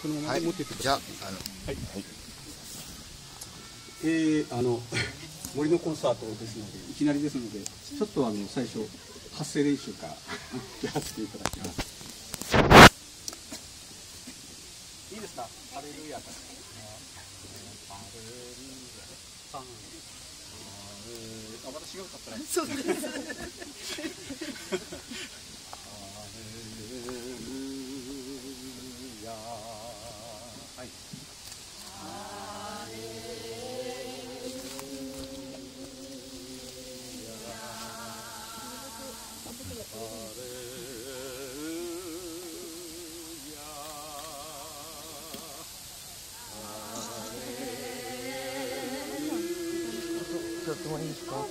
このまま持っててください。 じゃあ、 はい。森のコンサートですので、いきなりですので、ちょっと最初発声練習からやらせていただきます。いいですか？ハレルヤから。ハレルヤ。私が歌ったら。そうです。はい。 やってもいいですか？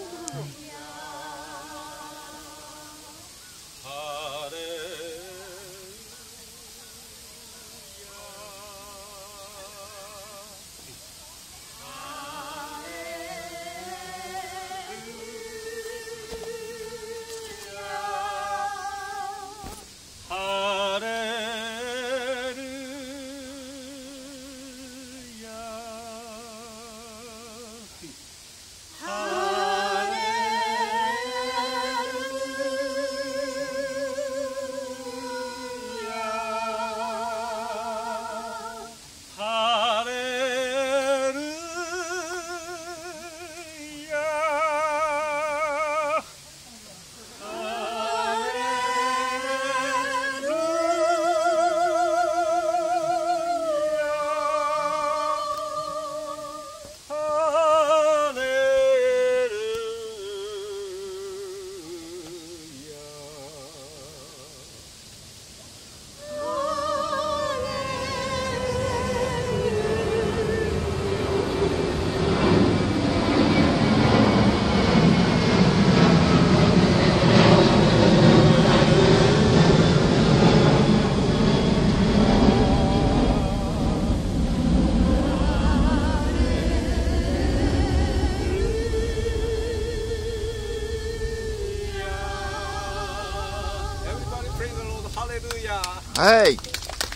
はい。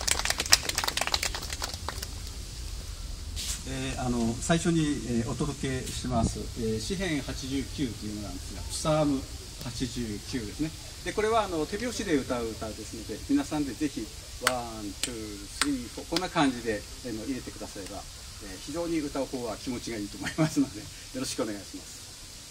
最初に、お届けします、詩編89というのなんですが、プサーム89ですね。でこれは手拍子で歌う歌ですので、皆さんでぜひワン、ツー、スリー、こんな感じで入れてくだされば、非常に歌う方は気持ちがいいと思いますので、よろしくお願いします。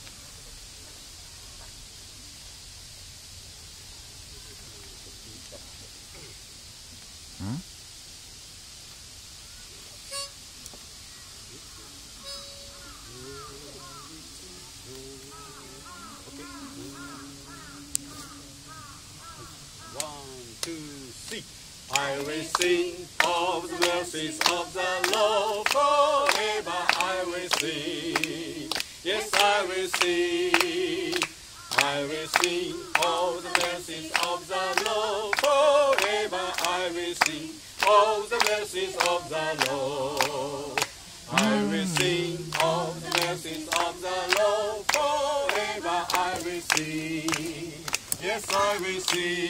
I will sing of the mercies of the Lord forever. I will sing, yes, I will sing. I will sing of the mercies of the Lord forever. I will sing of the mercies of the Lord. I will sing of the mercies of the Lord forever. I will sing, yes, I will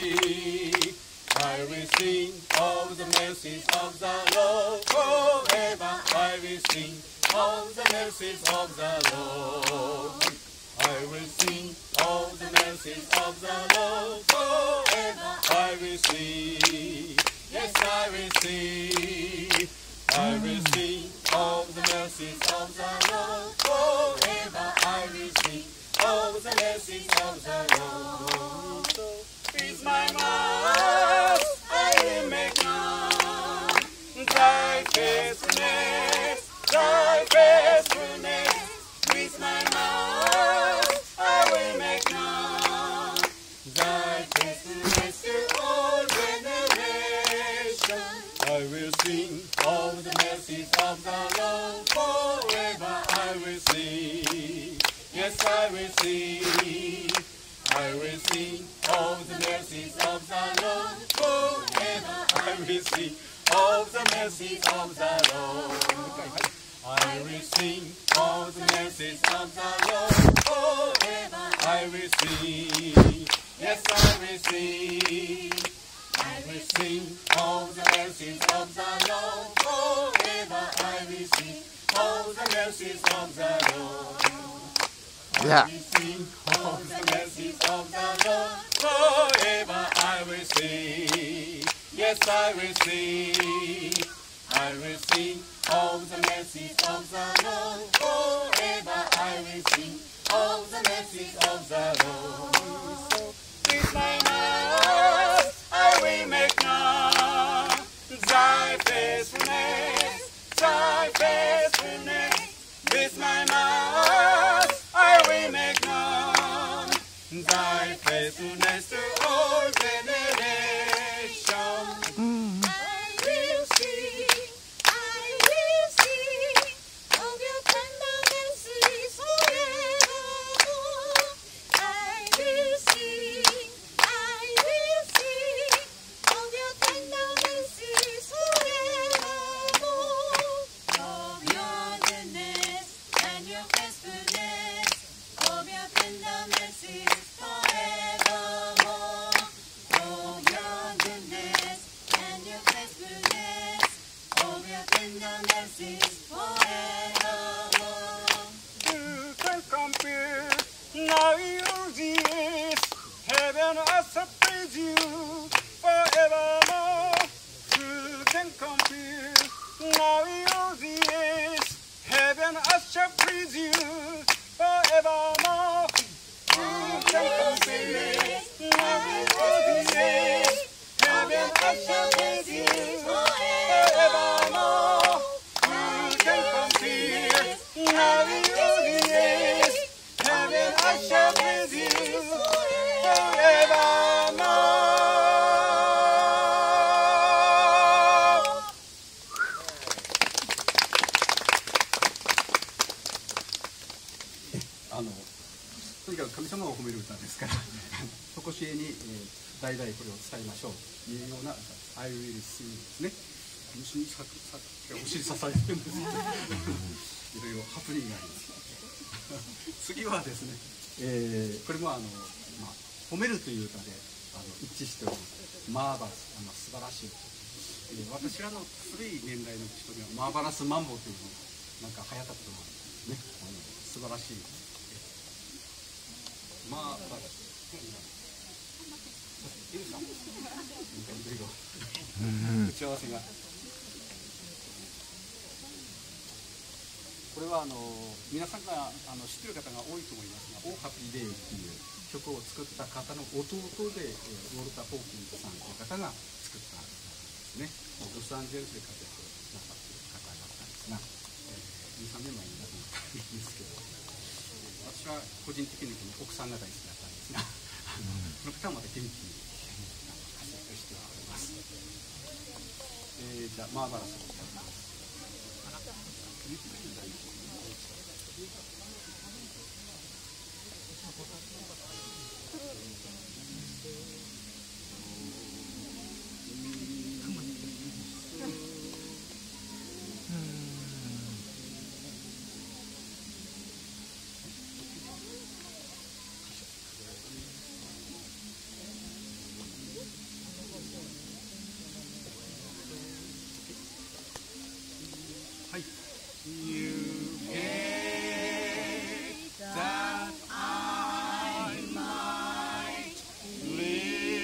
sing. I will sing of the mercies of the Lord forever. I will sing of the mercies of the Lord. I will sing of the mercies of the Lord forever. I will sing, yes, I will sing. I will sing of the mercies of the Lord forever. I will sing of the mercies of the Lord. With my mouth I will make known thy faithfulness, thy faithfulness. With my mouth I will make known thy faithfulness to all generations. I will sing of the mercies of the Lord forever. I will sing, yes, I will sing. I will sing of the mercies of the Lord forever. I will sing of the mercies of the Lord. I will sing of the mercies of the Lord forever. I will sing, yes, I will sing. I will sing of the mercies of the Lord. will sing of the mercies of the Lord. Yeah. I will sing of the mercies of the Lord. Forever I will sing. Yes, I will sing. I will sing of the mercies of the Lord. Forever I will sing of the mercies of the Lord. So with my mouth I will make known thy faithfulness, thy faithfulness. With my mouth I will make known thy faithfulness to all generations. I will sing of your tender mercies forevermore. I will sing of your tender mercies forevermore. Of your goodness and your faithfulness, of your tender mercies forevermore. Of your goodness and your faithfulness, of your tender mercies forevermore. Who can compare now your deeds? Heaven has praise you forevermore. Who can compare now your deeds? Heaven has praise you forevermore. Who can compare now your deeds? Heaven has praise you forevermore. Who can compare now your deeds? Heaven has praise you forevermore. とにかく神様を褒める歌ですから常しえに、代々これを伝えましょうというような歌です。I will sing ですね。虫にお尻刺されてるんですけどいろいろハプニングがあります次はですね、これも褒めるという歌で一致しております。マーバラス、素晴らしい、私らの古い年代の人にはマーバラスマンボウというのがなんか流行ったこともあるんですね。素晴らしいマーバラスいいですか打ち合わせがこれは皆さんが知っている方が多いと思いますが「オーハッピーデイ」っていう曲を作った方の弟でウォルター・ホーキンズさんという方が作ったですね。ロサンゼルスで活躍なさっている方だったんですが、2、3年前に亡くなったんですけど、私は個人的に奥さんが大好きだったんですがこの方はまた元気に活躍しております。じゃあマーバラスを歌います。You gave that I might live.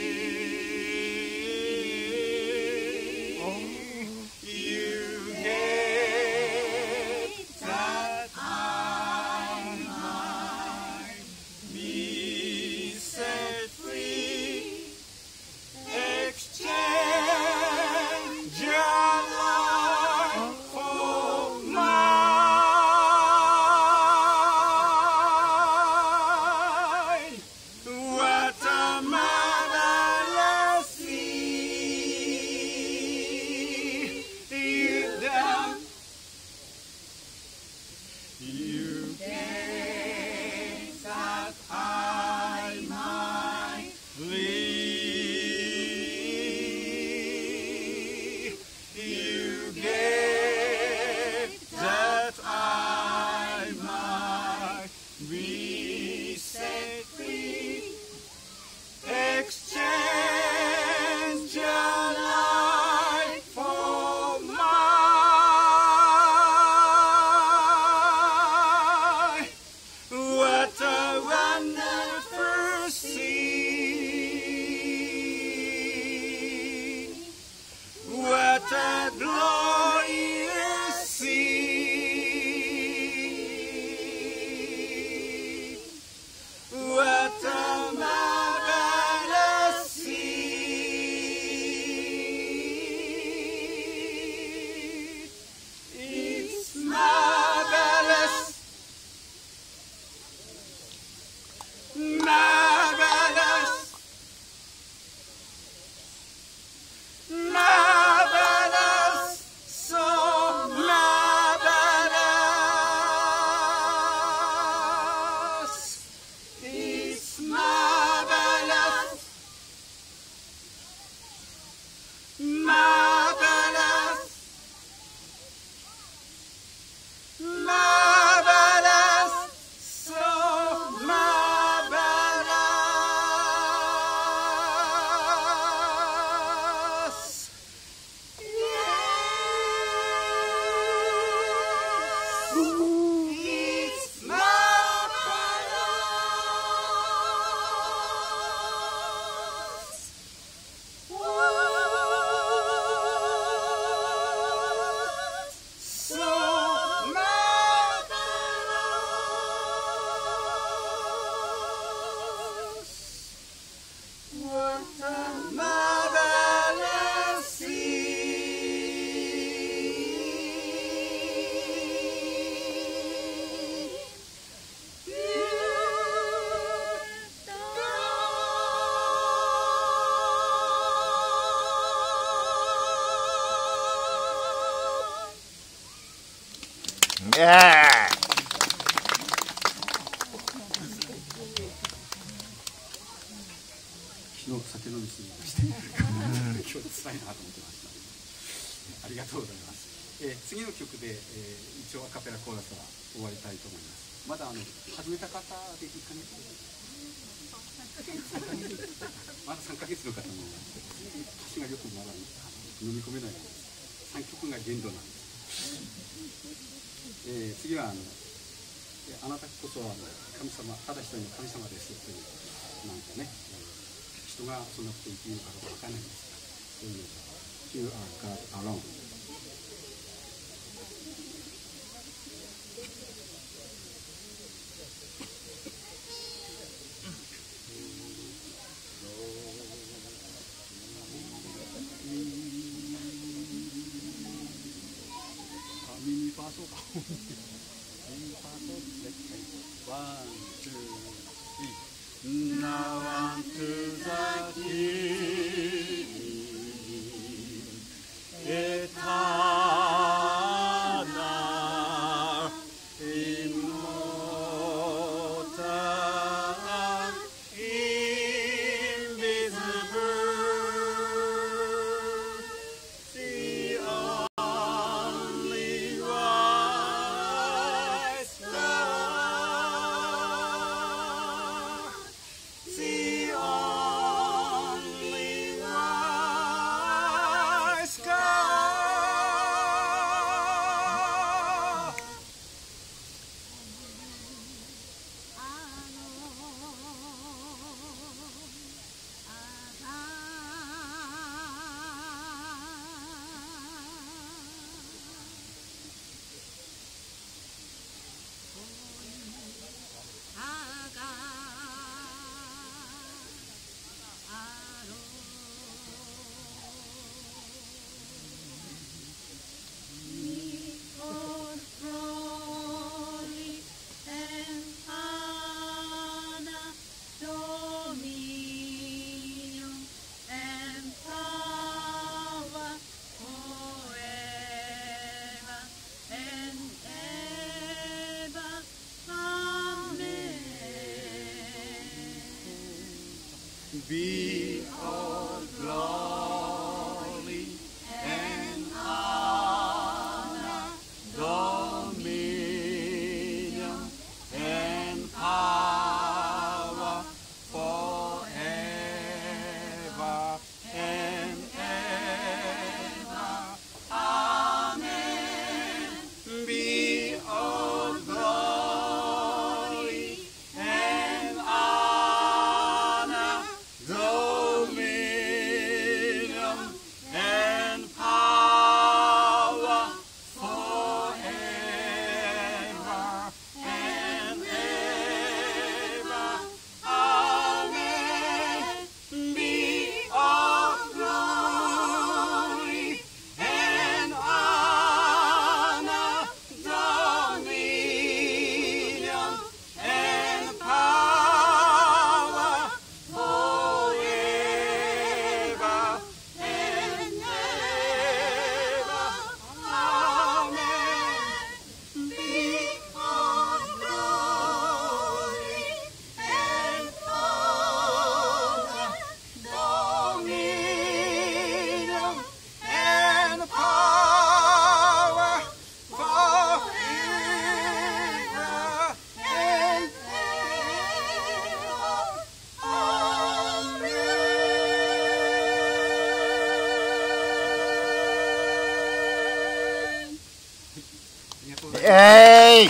昨日酒飲みすぎまして今日辛いなと思ってました。ありがとうございます。次の曲で、一応アカペラコーラスは終わりたいと思います。まだ始めた方で1ヶ月まだ3ヶ月の方も歌詞がよくまだ飲み込めないので3曲が限度なんです。次はあなたこそは神様、ただ一人の神様ですというなんかね、人がそんなこと言っていいのかどうかわからないんですが、そういうのが You are God alone。ミニファーソーか。ミニファーソーですね。ワン、ツー、スリー。Now unto the King, eternal, immortal, invisible, the only wise God, the only wise God. All glory and honor, dominion and power forever and ever. Amen. Be all glory and honor, dominion and power forever and ever. Amen. Be all glory and honor, dominion and power forever and ever. Amen. Be all glory and honor, dominion and power forever and ever. Amen. Be all glory and honor, dominion and power forever and ever.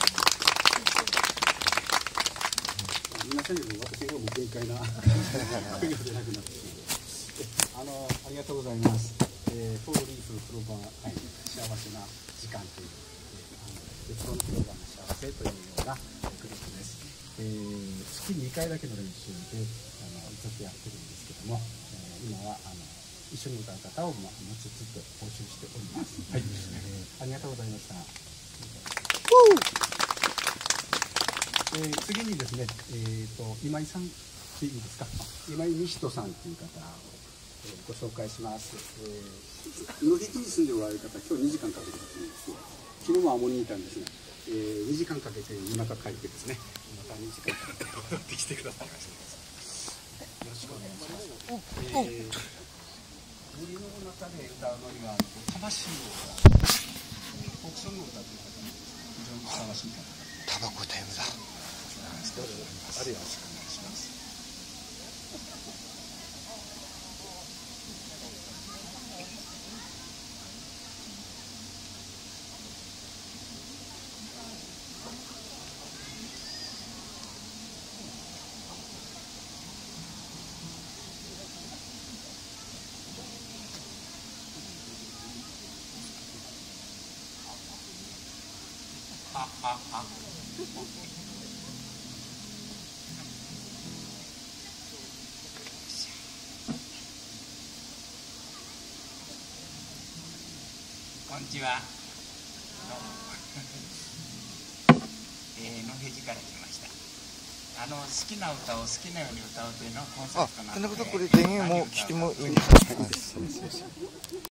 皆さんにも私がもう限界な声が出なくなってしまう。ありがとうございます。フォーリーフクローバー会幸せな時間という別のクローバーの幸せというようなグループです。月2回だけの練習でずっとやってるんですけども、今は一緒に歌う方をもうちょっと募集しております。はい、ありがとうございました。次にですね、今井さんでいいですか。今井美人さんという方を、ご紹介します。野引に住んでおられる方、今日2時間かけて来てるんですよ。 昨日も青森にいたんですが、2時間かけて夜中帰ってですね、また2時間かけて戻ってきてくださいました。よろしくお願いします。森の中で歌うのには魂の歌、フォークソングを歌っている方に非常にふさわしいかな。 タバコタイムだ。 あるいはよろしくお願いします。 こんにちは。野辺地から来ました。好きな歌を好きなように歌うというのはコンセプトなんで。 こんなことこれ電源も来てもいいんですか？